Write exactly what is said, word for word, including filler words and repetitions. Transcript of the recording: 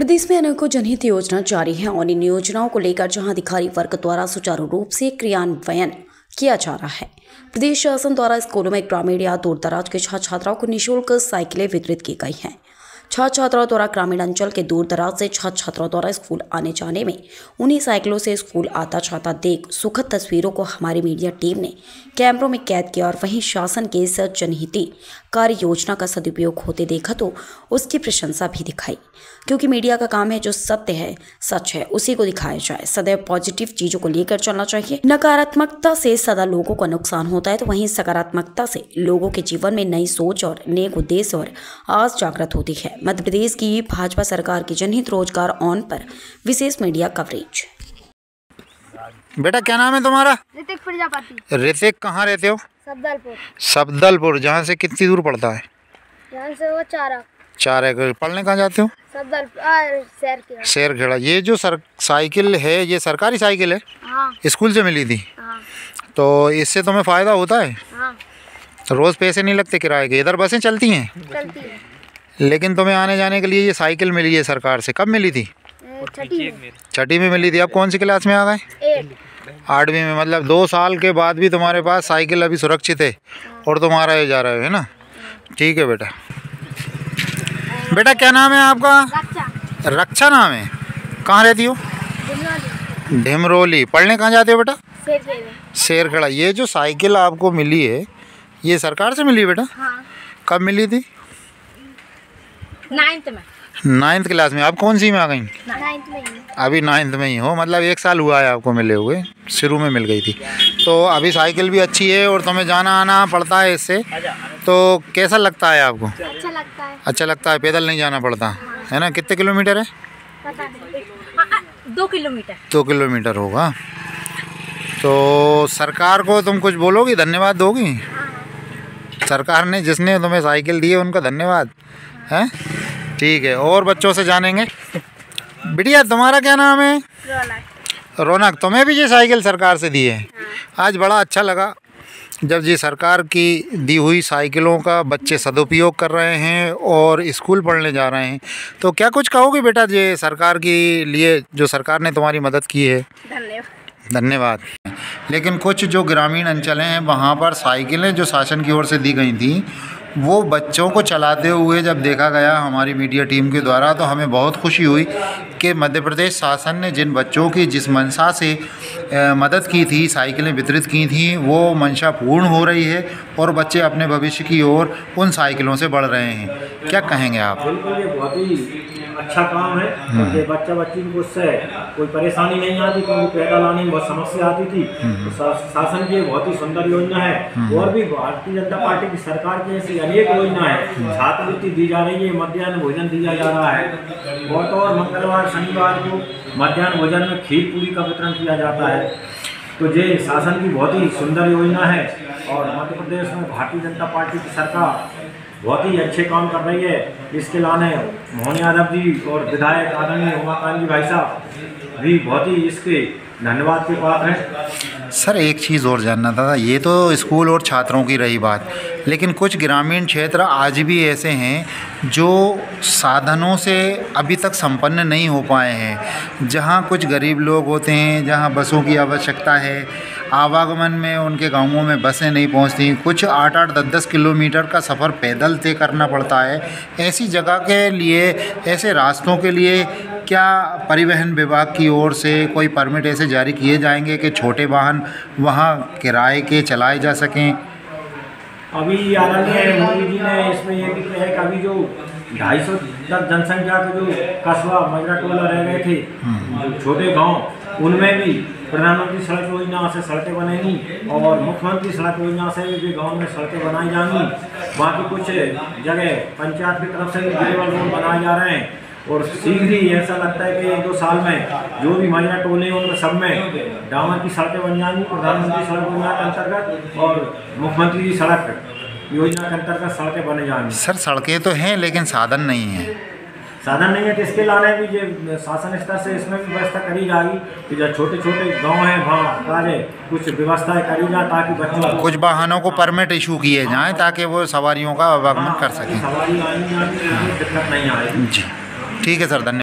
प्रदेश में अनेकों जनहित योजना जारी है और इन योजनाओं को लेकर जहां अधिकारी वर्ग द्वारा सुचारू रूप से क्रियान्वयन किया जा रहा है। प्रदेश शासन द्वारा स्कूलों में ग्रामीण या दूर दराज के छात्र छात्राओं को निःशुल्क साइकिलें वितरित की गई हैं। छात्र छात्राओं द्वारा ग्रामीण अंचल के दूर दराज से छात्र छात्राओं द्वारा स्कूल आने जाने में उन्हीं साइकिलों से स्कूल आता जाता देख सुखद तस्वीरों को हमारी मीडिया टीम ने कैमरों में कैद किया और वहीं शासन के इस जनहित कार्य योजना का सदुपयोग होते देखा तो उसकी प्रशंसा भी दिखाई, क्योंकि मीडिया का काम है जो सत्य है, सच है, उसी को दिखाया जाए। सदैव पॉजिटिव चीजों को लेकर चलना चाहिए। नकारात्मकता से सदा लोगों का नुकसान होता है, तो वहीं सकारात्मकता से लोगों के जीवन में नई सोच और नेक उद्देश्य और आस जागृत होती है। मध्य प्रदेश की भाजपा सरकार की जनहित रोजगार ऑन पर विशेष मीडिया कवरेज। बेटा क्या नाम है तुम्हारा? ऋतिक प्रजापति। ऋतिक कहाँ रहते हो? सबदलपुर। सबदलपुर, जहाँ से कितनी दूर पड़ता है? यहाँ से वो चारा चार एकड़। पढ़ने कहाँ जाते हो? सबदलपुर शहर के शेरखेड़ा। ये जो सर साइकिल है ये सरकारी साइकिल है? हाँ। स्कूल से मिली थी? हाँ। तो इससे तुम्हें फ़ायदा होता है? हाँ। तो रोज़ पैसे नहीं लगते किराए के? इधर बसें चलती हैं? चलती है। लेकिन तुम्हें आने जाने के लिए ये साइकिल मिली है सरकार से। कब मिली थी? छठी में। छठी में मिली थी। अब कौन सी क्लास में आ गए? एट। आठवीं में। मतलब दो साल के बाद भी तुम्हारे पास साइकिल अभी सुरक्षित है और तुम आ रहे जा रहे हो, है ना? ठीक है बेटा। बेटा क्या नाम है आपका? रक्षा। रक्षा नाम है। कहाँ रहती हो? ढिमरोली। पढ़ने कहाँ जाते हो बेटा? शेरखेड़ा। ये जो साइकिल आपको मिली है ये सरकार से मिली है बेटा? हाँ। कब मिली थी? नाइन्थ में। नाइन्थ क्लास में। आप कौन सी में आ गई? नाइन्थ में ही। अभी नाइन्थ में ही हो, मतलब एक साल हुआ है आपको मिले हुए, शुरू में मिल गई थी। तो अभी साइकिल भी अच्छी है और तुम्हें जाना आना पड़ता है इससे, तो कैसा लगता है आपको? अच्छा लगता है। अच्छा लगता है, पैदल नहीं जाना पड़ता है ना? कितने किलोमीटर है? पता नहीं। दो किलोमीटर। दो किलोमीटर होगा। तो सरकार को तुम कुछ बोलोगी, धन्यवाद दोगी? सरकार ने जिसने तुम्हें साइकिल दी है उनका धन्यवाद है। ठीक है, और बच्चों से जानेंगे। बिटिया तुम्हारा क्या नाम है? रौनक। रौनक। तुम्हें भी ये साइकिल सरकार से दी है? आज बड़ा अच्छा लगा जब ये सरकार की दी हुई साइकिलों का बच्चे सदुपयोग कर रहे हैं और स्कूल पढ़ने जा रहे हैं। तो क्या कुछ कहोगे बेटा ये सरकार के लिए, जो सरकार ने तुम्हारी मदद की है? धन्यवाद। धन्यवाद। लेकिन कुछ जो ग्रामीण अंचल हैं वहाँ पर साइकिलें जो शासन की ओर से दी गई थी वो बच्चों को चलाते हुए जब देखा गया हमारी मीडिया टीम के द्वारा, तो हमें बहुत खुशी हुई कि मध्य प्रदेश शासन ने जिन बच्चों की जिस मंशा से ए, मदद की थी, साइकिलें वितरित की थी, वो मंशा पूर्ण हो रही है और बच्चे अपने भविष्य की ओर उन साइकिलों से बढ़ रहे हैं। क्या कहेंगे आप? बिल्कुल, ये बहुत ही अच्छा काम है। ये बच्चा बच्ची को उससे कोई परेशानी नहीं आती, क्योंकि पैदल आने में बहुत समस्या आती थी। तो शासन की बहुत ही सुंदर योजना है। और भी भारतीय जनता पार्टी की सरकार की ऐसी अनेक योजना है। छात्रवृत्ति दी जा रही है, मध्याह्न भोजन दिया जा रहा है, और तो और मंगलवार शनिवार को मध्याह्न भोजन में खीर पूरी का वितरण किया जाता है। तो ये शासन की बहुत ही सुंदर योजना है और मध्य प्रदेश में भारतीय जनता पार्टी की सरकार बहुत ही अच्छे काम कर रही है। इसके लाने मोहन यादव जी और विधायक आदरणीय उमाकांत जी भाई साहब भी बहुत ही इसके धन्यवाद के पात्र हैं। सर एक चीज़ और जानना था, ये तो स्कूल और छात्रों की रही बात, लेकिन कुछ ग्रामीण क्षेत्र आज भी ऐसे हैं जो साधनों से अभी तक संपन्न नहीं हो पाए हैं, जहां कुछ गरीब लोग होते हैं, जहां बसों की आवश्यकता है, आवागमन में उनके गांवों में बसें नहीं पहुंचती, कुछ आठ आठ दस दस किलोमीटर का सफ़र पैदल तय करना पड़ता है। ऐसी जगह के लिए, ऐसे रास्तों के लिए क्या परिवहन विभाग की ओर से कोई परमिट ऐसे जारी किए जाएंगे कि छोटे वाहन वहां किराए के चलाए जा सकें? अभी आदरणीय मोदी जी ने इसमें ये भी किया है कि अभी जो ढाई सौ तक जनसंख्या के जो कस्बा मजरा टोला रह गए थे, जो छोटे गांव, उनमें भी प्रधानमंत्री सड़क योजना से सड़कें बनेंगी और मुख्यमंत्री सड़क योजना से भी गांव में सड़कें बनाई जाएंगी। बाकी कुछ जगह पंचायत की तरफ से भी ग्रेवल रोड बनाए जा रहे हैं और शीघ्र ही ऐसा लगता है कि एक दो साल में जो भी मजरा टोले हैं उनमें सब में डामर की सड़कें बन जाएंगी। प्रधानमंत्री सड़क योजना के अंतर्गत और मुख्यमंत्री जी सड़क योजना के अंतर्गत सड़कें बने जाएंगी। सर सड़कें तो हैं लेकिन साधन नहीं है। साधन नहीं है तो इसके लाने भी ये शासन स्तर से इसमें भी व्यवस्था करी जाएगी कि जो छोटे छोटे गांव हैं वहाँ कार्य कुछ व्यवस्थाएं करी जाए ताकि बच्चों कुछ वाहनों को परमिट इशू किए जाएं ताकि वो सवारियों का आवागमन कर सकें। सवारी आनी आनी दिक्कत नहीं आएगी। जी ठीक है सर, धन्यवाद।